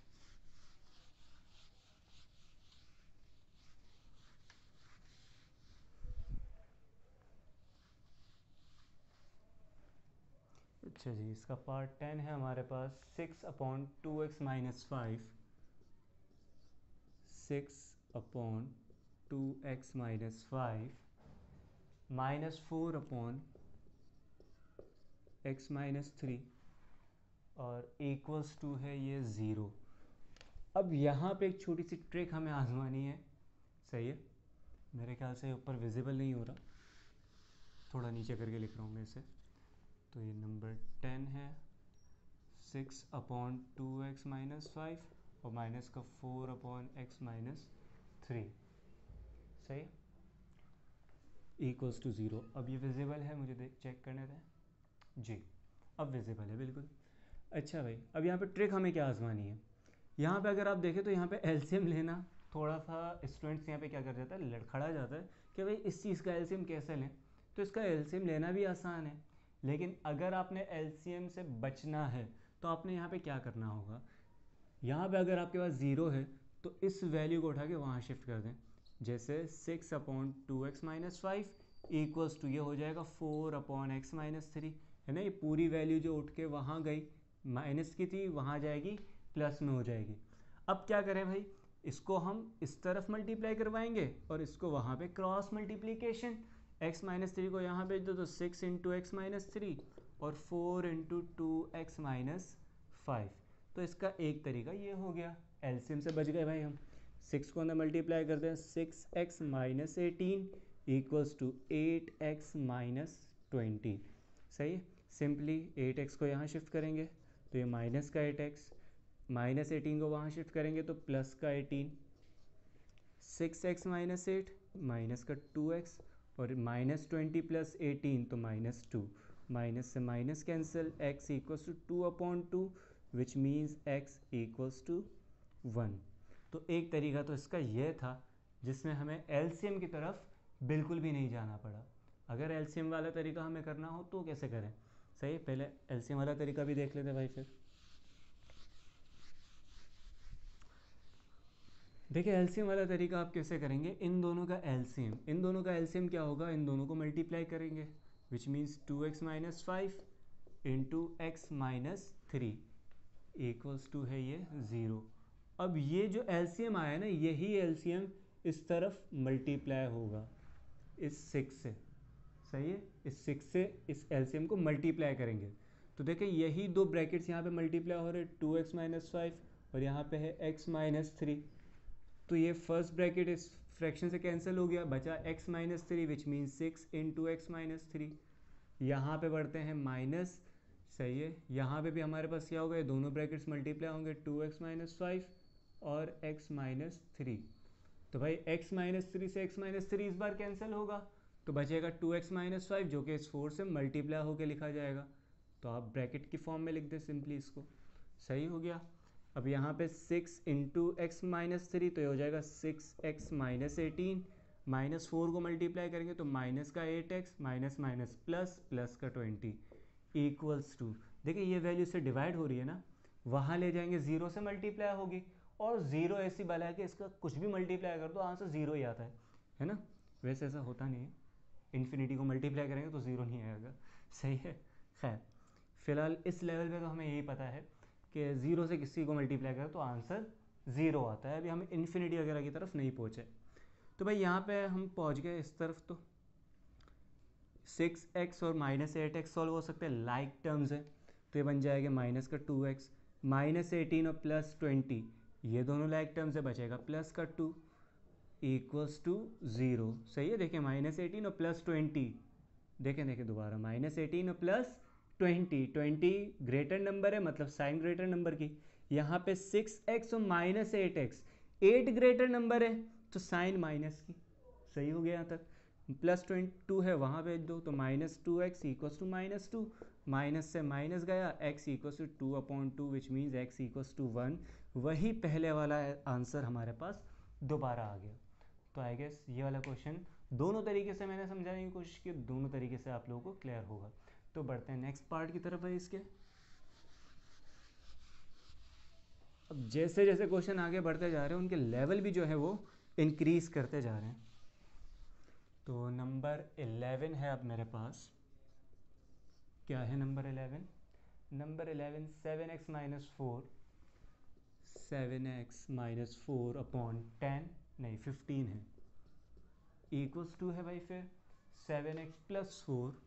अच्छा जी, इसका पार्ट टेन है हमारे पास, six upon two x minus five, six upon two x minus five minus four upon x minus three और इक्वल्स टू है ये ज़ीरो। अब यहाँ पे एक छोटी सी ट्रिक हमें आजमानी है, सही है। मेरे ख्याल से ऊपर विजिबल नहीं हो रहा, थोड़ा नीचे करके लिख रहा हूँ मैं इसे। तो ये नंबर टेन है, six upon two x minus five और माइनस का four upon x minus three, सही, इक्वल्स टू ज़ीरो। अब ये विजिबल है, मुझे देख चेक करने दें जी, अब विजिबल है बिल्कुल। अच्छा भाई, अब यहाँ पे ट्रिक हमें क्या आजमानी है, यहाँ पे अगर आप देखें तो यहाँ पे एलसीएम लेना थोड़ा सा स्टूडेंट्स यहाँ पे क्या कर जाता है, लड़खड़ा जाता है कि भाई इस चीज़ का एलसीएम कैसे लें। तो इसका एलसीएम लेना भी आसान है, लेकिन अगर आपने एलसीएम से बचना है तो आपने यहाँ पे क्या करना होगा, यहाँ पे अगर आपके पास ज़ीरो है तो इस वैल्यू को उठा के वहाँ शिफ्ट कर दें। जैसे six upon two x minus five equals to ये हो जाएगा four upon x minus three, है ना। ये पूरी वैल्यू जो उठ के वहाँ गई माइनस की थी वहाँ जाएगी प्लस में हो जाएगी। अब क्या करें भाई, इसको हम इस तरफ मल्टीप्लाई करवाएंगे और इसको वहाँ पे cross multiplication, x minus three को यहाँ भेज दो तो six into x minus three और four into two x minus five. तो इसका एक तरीका ये हो गया, एलसीएम से बच गए भाई हम। सिक्स को अंदर मल्टीप्लाई करते हैं, six x minus eighteen equals to eight x minus twenty. सही है, सिंपली एट एक्स को यहाँ शिफ्ट करेंगे तो ये माइनस का एट एक्स, माइनस एटीन को वहाँ शिफ्ट करेंगे तो प्लस का eighteen, six x minus eight minus का टू एक्स, और माइनस ट्वेंटी प्लस एटीन तो माइनस टू, माइनस से minus cancel, x equals to two upon two which means x equals to one. तो एक तरीका तो इसका यह था जिसमें हमें एलसीएम की तरफ बिल्कुल भी नहीं जाना पड़ा। अगर एलसीएम वाला तरीका हमें करना हो तो कैसे करें? सही, पहले एलसीएम वाला तरीका भी देख लेते भाई। फिर देखिए एलसीएम वाला तरीका आप कैसे करेंगे, इन दोनों का एलसीएम, इन दोनों का एलसीएम क्या होगा, इन दोनों को मल्टीप्लाई करेंगे which means two x minus five into x minus three equals to है ये ज़ीरो। अब ये जो एलसीएम आया ना, यही एलसीएम इस तरफ मल्टीप्लाई होगा इस सिक्स से। सही है, इस सिक्स से इस एलसीएम को मल्टीप्लाई करेंगे तो देखिए यही दो ब्रैकेट्स यहाँ पे मल्टीप्लाई हो रहे हैं, टू एक्स माइनस फाइव और यहाँ पे है एक्स माइनस थ्री। तो ये फर्स्ट ब्रैकेट इस फ्रैक्शन से कैंसिल हो गया, बचा x minus three which mean six into x minus three. यहाँ पर बढ़ते हैं माइनस, सही है, यहाँ पे भी हमारे पास क्या होगा, ये दोनों ब्रैकेट्स मल्टीप्लाई होंगे, टू एक्स माइनस फाइव और x माइनस थ्री। तो भाई x माइनस थ्री से x माइनस थ्री इस बार कैंसिल होगा तो बचेगा टू एक्स माइनस फाइव जो कि इस फोर से मल्टीप्लाई होकर लिखा जाएगा। तो आप ब्रैकेट की फॉर्म में लिख दें सिंपली इसको। सही हो गया। अब यहाँ पे six into x minus three तो ये हो जाएगा six x minus eighteen, minus four को मल्टीप्लाई करेंगे तो माइनस का eight x minus minus plus, plus का ट्वेंटी इक्वल्स टू, देखिए ये वैल्यू से डिवाइड हो रही है ना, वहाँ ले जाएंगे ज़ीरो से मल्टीप्लाई होगी, और ज़ीरो ऐसी बला है कि इसका कुछ भी मल्टीप्लाई कर दो आंसर ज़ीरो ही आता है, है ना। वैसे ऐसा होता नहीं है, इन्फिनिटी को मल्टीप्लाई करेंगे तो ज़ीरो नहीं आएगा। सही है। खैर फिलहाल इस लेवल पे तो हमें यही पता है कि ज़ीरो से किसी को मल्टीप्लाई करें तो आंसर ज़ीरो आता है। अभी हम इन्फिनिटी वगैरह की तरफ नहीं पहुँचे। तो भाई यहाँ पे हम पहुँच गए इस तरफ, तो सिक्स एक्स और माइनस एट एक्स सॉल्व हो सकते हैं, लाइक टर्म्स है तो ये बन जाएगा माइनस का टू एक्स, माइनस एटीन और प्लस ट्वेंटी ये दोनों लाइक टर्म्स है, बचेगा प्लस का टू इक्वल्स टू ज़ीरो। सही है, देखिए माइनस एटीन और प्लस ट्वेंटी, देखें देखें दोबारा, माइनस एटीन और plus twenty, twenty greater number है मतलब साइन ग्रेटर नंबर की। यहाँ पे सिक्स एक्स और minus eight x, eight greater number है तो साइन माइनस की। सही हो गया यहाँ तक। प्लस ट्वेंटी टू है वहाँ भेज दो तो minus two x equals to minus two, minus से माइनस गया, x equals to two upon two which means x equals to one. वही पहले वाला आंसर हमारे पास दोबारा आ गया। तो आई गेस ये वाला क्वेश्चन दोनों तरीके से मैंने समझाने की कोशिश की, दोनों तरीके से आप लोगों को क्लियर होगा। तो बढ़ते हैं नेक्स्ट पार्ट की तरफ है इसके। अब जैसे जैसे क्वेश्चन आगे बढ़ते जा रहे हैं उनके लेवल भी जो है वो इंक्रीज करते जा रहे हैं। तो नंबर इलेवन है अब मेरे पास। क्या है number eleven? Number eleven seven x minus four, seven x minus four upon ten, नहीं फिफ्टीन है, इक्वल्स टू है भाई फिर seven x plus four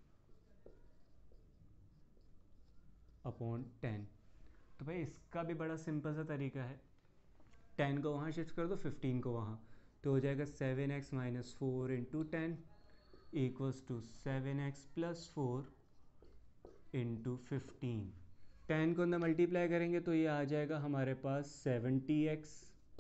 upon ten. तो भाई इसका भी बड़ा सिंपल सा तरीका है, टेन को वहाँ शिफ्ट कर दो, फिफ्टीन को वहाँ, तो हो जाएगा seven x minus four into ten equals to seven x plus four into fifteen. Ten को अंदर मल्टीप्लाई करेंगे तो ये आ जाएगा हमारे पास seventy x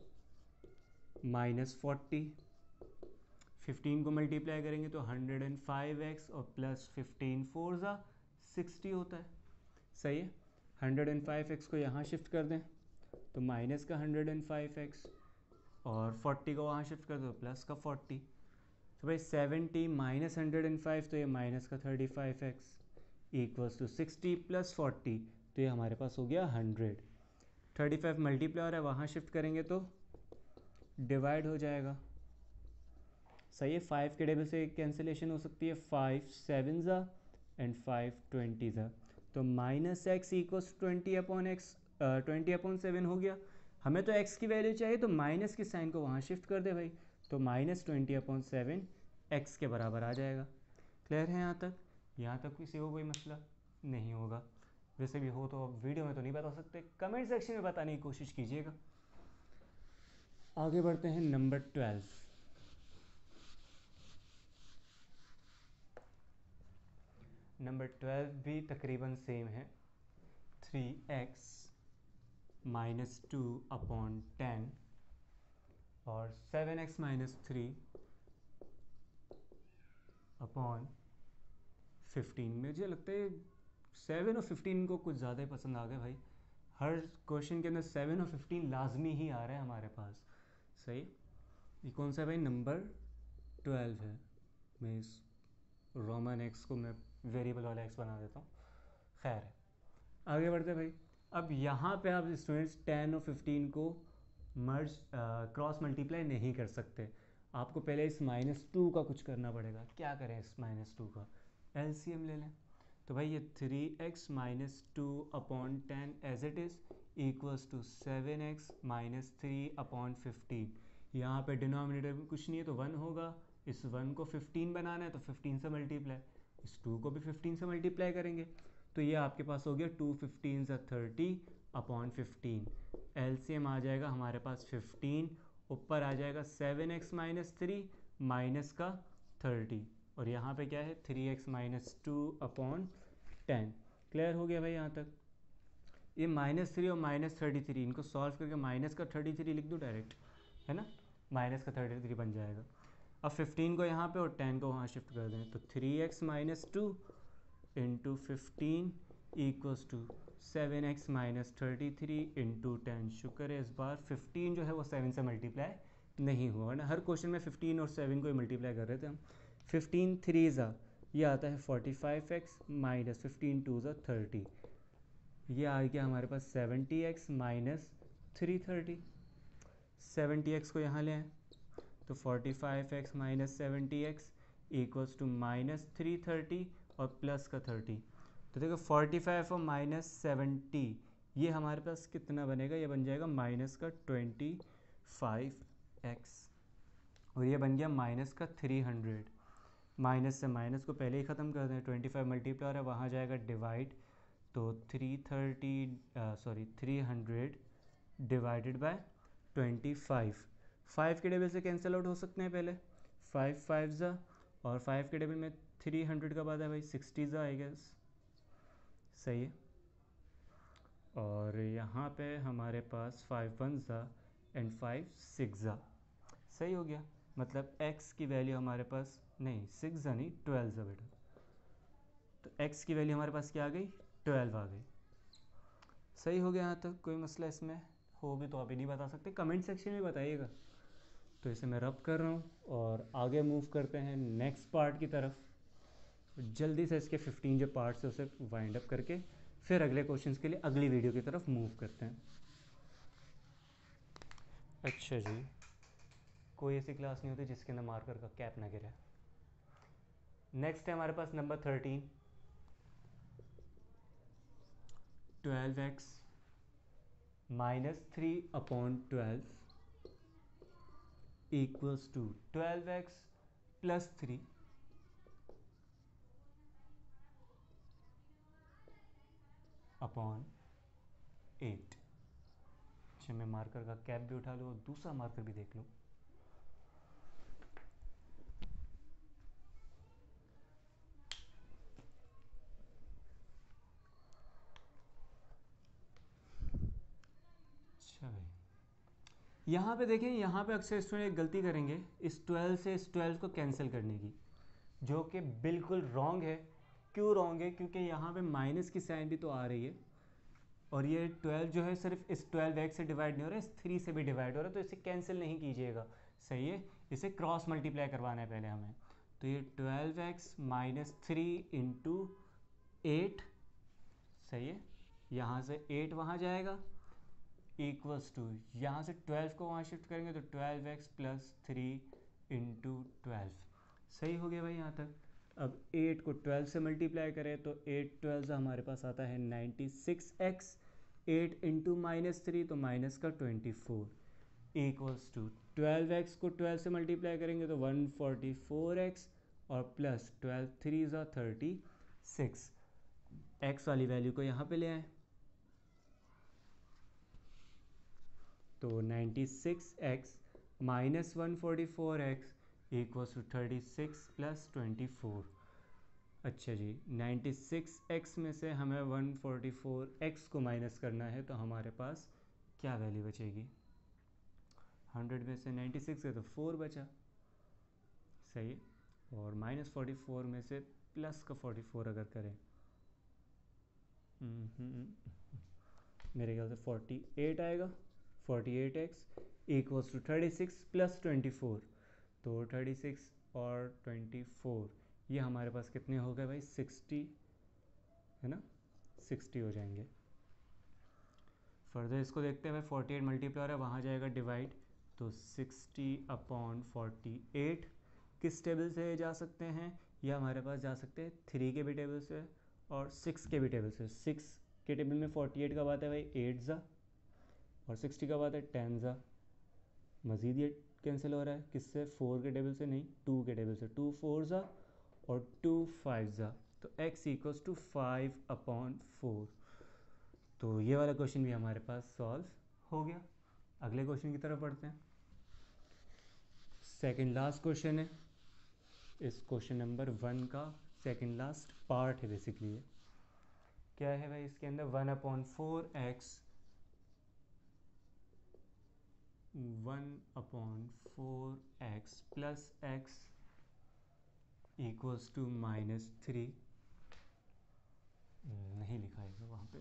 minus forty, fifteen को मल्टीप्लाई करेंगे तो हंड्रेड एंड फाइव एक्स और प्लस फिफ्टीन फोर ज़ा सिक्सटी होता है। सही है, हंड्रेड एंड फाइव एक्स को यहाँ शिफ्ट कर दें तो माइनस का हंड्रेड एंड फाइव एक्स, और फोर्टी को वहाँ शिफ्ट कर दो प्लस का फोर्टी। तो भाई seventy minus hundred and five तो ये माइनस का thirty five x equals to sixty plus forty, तो ये हमारे पास हो गया हंड्रेड। थर्टी फाइव मल्टीप्लाई हो रहा है, वहाँ शिफ्ट करेंगे तो डिवाइड हो जाएगा। सही है, फाइव के टेबल से कैंसिलेशन हो सकती है, फाइव सेवन ज़ा एंड फाइव ट्वेंटी ज़ा, तो minus x equals twenty upon x, twenty upon seven हो गया। हमें तो x की वैल्यू चाहिए तो माइनस के साइन को वहाँ शिफ्ट कर दे भाई, तो minus twenty upon seven x के बराबर आ जाएगा। क्लियर है यहाँ तक? यहाँ तक किसी को कोई मसला? नहीं होगा। वैसे भी हो तो अब वीडियो में तो नहीं बता सकते, कमेंट सेक्शन में बताने की कोशिश कीजिएगा। आगे बढ़ते हैं नंबर ट्वेल्व। नंबर ट्वेल्व भी तकरीबन सेम है। Three x minus two upon ten और seven x minus three upon fifteen. मुझे लगता है सेवन और फिफ्टीन को कुछ ज़्यादा ही पसंद आ गए भाई। हर क्वेश्चन के अंदर सेवन और फिफ्टीन लाजमी ही आ रहा है हमारे पास। सही। ये कौन सा है भाई? नंबर ट्वेल्व है। मैं इस रोमन एक्स को मैं वेरिएबल वाला एक्स बना देता हूँ। खैर है, आगे बढ़ते भाई। अब यहाँ पे आप स्टूडेंट्स टेन और फिफ्टीन को मर्ज क्रॉस मल्टीप्लाई नहीं कर सकते। आपको पहले इस माइनस टू का कुछ करना पड़ेगा। क्या करें इस माइनस टू का? एलसीएम ले लें। तो भाई ये three x minus two upon ten as it is equals to seven x minus three upon fifteen. यहाँ पे डिनोमिनेटर में कुछ नहीं है तो वन होगा। इस वन को फिफ्टीन बनाना है तो फिफ्टीन से मल्टीप्लाई, इस टू को भी फिफ्टीन से मल्टीप्लाई करेंगे। तो ये आपके पास हो गया टू फिफ्टीन ज़ा थर्टी अपॉन फिफ्टीन। एलसीएम आ जाएगा हमारे पास फिफ्टीन, ऊपर आ जाएगा seven x minus three minus का थर्टी, और यहाँ पे क्या है three x minus two upon ten. Clear हो गया भाई यहाँ तक? ये माइनस थ्री और माइनस थर्टी थ्री इनको सॉल्व करके माइनस का थर्टी थ्री लिख दो डायरेक्ट, है ना? माइनस का थर्टी थ्री बन जाएगा। अब फिफ्टीन को यहाँ पे और टेन को वहाँ शिफ्ट कर दें तो three x minus two into fifteen equals to seven x minus thirty three into ten. शुक्र है इस बार फिफ्टीन जो है वो सेवन से मल्टीप्लाई नहीं हुआ, वरना हर क्वेश्चन में फिफ्टीन और सेवन को ही मल्टीप्लाई कर रहे थे हम। फिफ्टीन थ्री ज़ा ये आता है forty five x minus fifteen two ज़ा थर्टी। ये आ गया हमारे पास seventy x minus three thirty. Seventy x को यहाँ ले आए तो forty five x minus seventy x equals to minus three thirty और प्लस का थर्टी। तो देखो फोर्टी फाइव और माइनस सेवेंटी ये हमारे पास कितना बनेगा? ये बन जाएगा माइनस का ट्वेंटी फाइव एक्स, और ये बन गया माइनस का थ्री हंड्रेड। माइनस से माइनस को पहले ही ख़त्म कर दें, ट्वेंटी फाइव मल्टीप्लाई है वहाँ जाएगा डिवाइड, तो three thirty sorry three hundred divided by twenty five. Five के टेबल से कैंसिल आउट हो सकते हैं पहले, फाइव फाइव ज़ा, और फाइव के टेबल में थ्री हंड्रेड का बाद है भाई सिक्सटी ज़ा आई गेस। सही है। और यहाँ पे हमारे पास फाइव वन ज़ा एंड फाइव सिक्स ज़ा। सही हो गया। मतलब x की वैल्यू हमारे पास नहीं सिक्स ज़ा नहीं ट्वेल्व ज़ा बेटा। तो x की वैल्यू हमारे पास क्या आ गई? ट्वेल्व आ गई। सही हो गया यहाँ तक? कोई मसला इसमें हो भी तो अभी नहीं बता सकते, कमेंट सेक्शन में बताइएगा। तो इसे मैं रब कर रहा हूँ और आगे मूव करते हैं नेक्स्ट पार्ट की तरफ। जल्दी से इसके फिफ्टीन जो पार्ट्स है उसे वाइंड अप करके फिर अगले क्वेश्चंस के लिए अगली वीडियो की तरफ मूव करते हैं। अच्छा जी, कोई ऐसी क्लास नहीं होती जिसके अंदर मार्कर का कैप ना गिरे। नेक्स्ट है हमारे पास number thirteen. Twelve x minus three upon twelve equals to twelve x plus three upon eight. अच्छा, मैं मार्कर का कैप भी उठा लूँ और दूसरा मार्कर भी देख लूँ। अच्छा भाई, यहाँ पे देखें, यहाँ पे अक्सर स्टूडेंट एक गलती करेंगे इस ट्वेल्व से इस ट्वेल्व को कैंसिल करने की, जो कि बिल्कुल रॉन्ग है। क्यों रॉन्ग है? क्योंकि यहाँ पे माइनस की साइन भी तो आ रही है, और ये ट्वेल्व जो है सिर्फ इस ट्वेल्व एक्स से डिवाइड नहीं हो रहा है, इस थ्री से भी डिवाइड हो रहा है, तो इसे कैंसिल नहीं कीजिएगा। सही है, इसे क्रॉस मल्टीप्लाई करवाना है पहले हमें। तो ये twelve x minus three into eight, सही है, यहाँ से एट वहाँ जाएगा इक्वल्स टू, यहाँ से ट्वेल्व को वहाँ शिफ्ट करेंगे तो twelve x plus three into twelve. सही हो गया भाई यहाँ तक? अब एट को ट्वेल्व से मल्टीप्लाई करें तो एट ट्वेल्व हमारे पास आता है ninety six x, eight into minus three तो माइनस का twenty four equals to twelve x को ट्वेल्व से मल्टीप्लाई करेंगे तो वन फोर्टी फोर एक्स और प्लस ट्वेल्व थ्री ज़ा थर्टी सिक्स। एक्स वाली वैल्यू को यहाँ पे ले आए, तो ninety six x minus one forty four x equals to thirty six plus twenty four. अच्छा जी, नाइन्टी सिक्स एक्स में से हमें वन फोर्टी फोर एक्स को माइनस करना है, तो हमारे पास क्या वैल्यू बचेगी? हंड्रेड में से नाइन्टी सिक्स है तो फोर बचा, सही है। और माइनस फोर्टी फोर में से प्लस का फोर्टी फोर अगर करें, मेरे ख्याल से फोर्टी एट आएगा। Forty eight x equals to thirty six plus twenty four, तो थर्टी सिक्स और ट्वेंटी फोर ये हमारे पास कितने हो गए भाई? सिक्सटी, है ना, सिक्सटी हो जाएंगे। फर्दर इसको देखते हैं भाई, फोर्टी एट मल्टीप्लाई है, वहाँ जाएगा डिवाइड, तो सिक्सटी अपॉन फोर्टी एट किस टेबल से जा सकते हैं? या हमारे पास जा सकते हैं थ्री के भी टेबल से और सिक्स के भी टेबल से। सिक्स के टेबल में फोर्टी एट का बात है भाई एट ज़ा, और सिक्सटी का बात है टेन ज़ा। मज़ीद ये कैंसिल हो रहा है किससे? फोर के टेबल से नहीं, टू के टेबल से। टू फोर ज़ा और टू फाइव ज़ा, तो x equals to five upon four. तो ये वाला क्वेश्चन भी हमारे पास सॉल्व हो गया। अगले क्वेश्चन की तरफ बढ़ते हैं। सेकंड लास्ट क्वेश्चन है, इस क्वेश्चन नंबर वन का सेकंड लास्ट पार्ट है बेसिकली। ये क्या है भाई? इसके अंदर one upon four x one upon four x plus x equals to minus three, नहीं लिखाएगा वहाँ पे,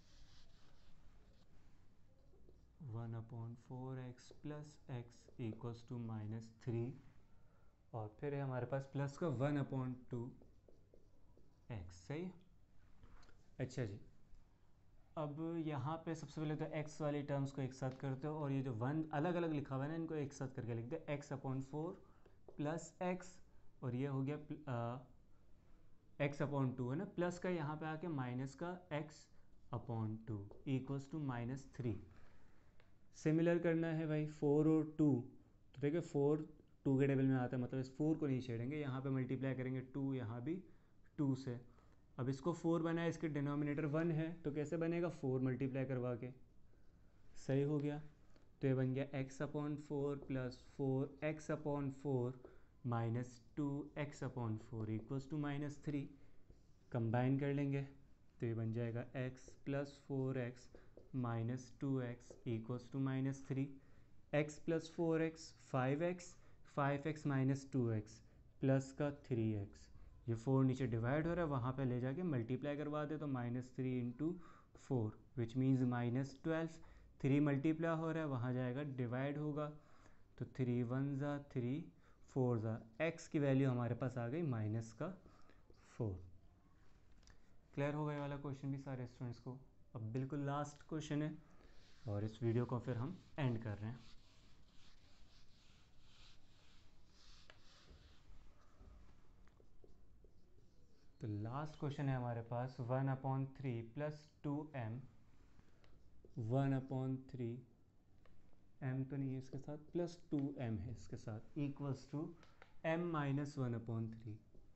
one upon four x plus x equals to minus three, और फिर है हमारे पास प्लस का वन अपॉन टू एक्स, सही। अच्छा जी, अब यहाँ पे सबसे पहले तो x वाली टर्म्स को एक साथ करते हो, और ये जो वन अलग अलग लिखा हुआ है ना, इनको एक साथ करके लिखते हैं, x upon four plus x, और ये हो गया एक्स अपॉन टू, है ना, प्लस का यहाँ पे आके माइनस का x upon two equals to minus three. Similar करना है भाई फोर और टू, तो देखिए फोर टू के टेबल में आता है, मतलब इस फोर को नहीं छेड़ेंगे, यहाँ पे मल्टीप्लाई करेंगे टू, यहाँ भी टू से। अब इसको फोर बना है, इसके डिनोमिनेटर वन है, तो कैसे बनेगा? फोर मल्टीप्लाई करवा के, सही हो गया। तो ये बन गया x upon four plus four x upon four minus two x upon four equals to minus three. Combine कर लेंगे तो ये बन जाएगा x plus four x minus two x equals to minus three. X plus four x five x, five x minus two x plus का three x, ये four नीचे divide हो रहा है, वहाँ पे ले जाके मल्टीप्लाई करवा दे, तो minus three into four which means minus twelve. Three multiply हो रहा है, वहाँ जाएगा डिवाइड होगा, तो थ्री वन ज़ा थ्री, फोर ज़ा, एक्स की वैल्यू हमारे पास आ गई माइनस का फोर। क्लियर हो गया वाला क्वेश्चन भी सारे स्टूडेंट्स को। अब बिल्कुल लास्ट क्वेश्चन है, और इस वीडियो को फिर हम एंड कर रहे हैं। तो लास्ट क्वेश्चन है हमारे पास, one upon three plus two m, one upon three m तो नहीं है इसके साथ, प्लस टू एम है इसके साथ, equals to m minus one upon three.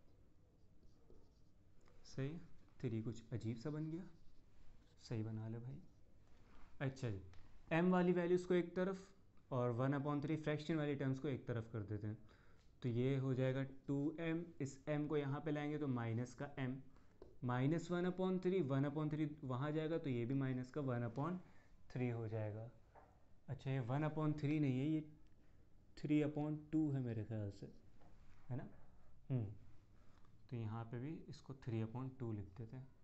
सही, थ्री कुछ अजीब सा बन गया, सही बना ले भाई। अच्छा जी, एम वाली वैल्यूज़ को एक तरफ और वन अपॉन थ्री फ्रैक्शन वाली टर्म्स को एक तरफ कर देते हैं, तो ये हो जाएगा टू एम, इस m को यहाँ पे लाएंगे तो माइनस का m, minus one upon three, one upon three वहाँ जाएगा तो ये भी माइनस का वन अपॉन थ्री हो जाएगा। अच्छा, ये वन अपॉन थ्री नहीं है, ये थ्री अपॉन टू है मेरे ख्याल से, है ना। हम्म तो यहाँ पे भी इसको थ्री अपॉन टू लिख देते हैं।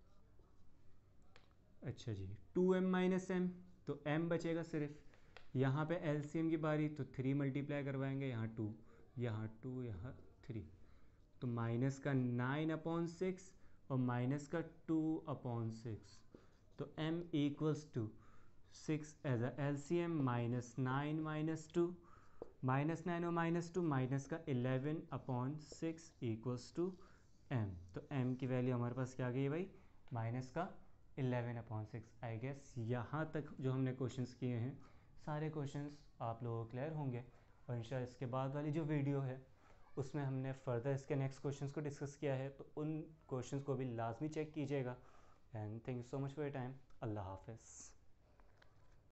अच्छा जी, टू एम माइनस एम, तो m बचेगा सिर्फ, यहाँ पे एलसीएम की बारी, तो थ्री मल्टीप्लाई करवाएंगे, यहाँ टू, यहाँ टू, यहाँ थ्री, तो माइनस का नाइन अपॉन सिक्स और माइनस का टू अपॉन सिक्स, तो m equals to six as a LCM, minus nine minus two, minus nine और माइनस टू, माइनस का eleven upon six equals to m, तो m की value हमारे पास क्या आ गई भाई? माइनस का eleven upon six. I guess यहाँ तक जो हमने क्वेश्चंस किए हैं सारे क्वेश्चंस आप लोगों को क्लियर होंगे, और इंशाल्लाह इसके बाद वाली जो वीडियो है उसमें हमने फर्दर इसके नेक्स्ट क्वेश्चंस को डिस्कस किया है, तो उन क्वेश्चंस को भी लाजमी चेक कीजिएगा, and thank you so much for your time. अल्लाह हाफिज़।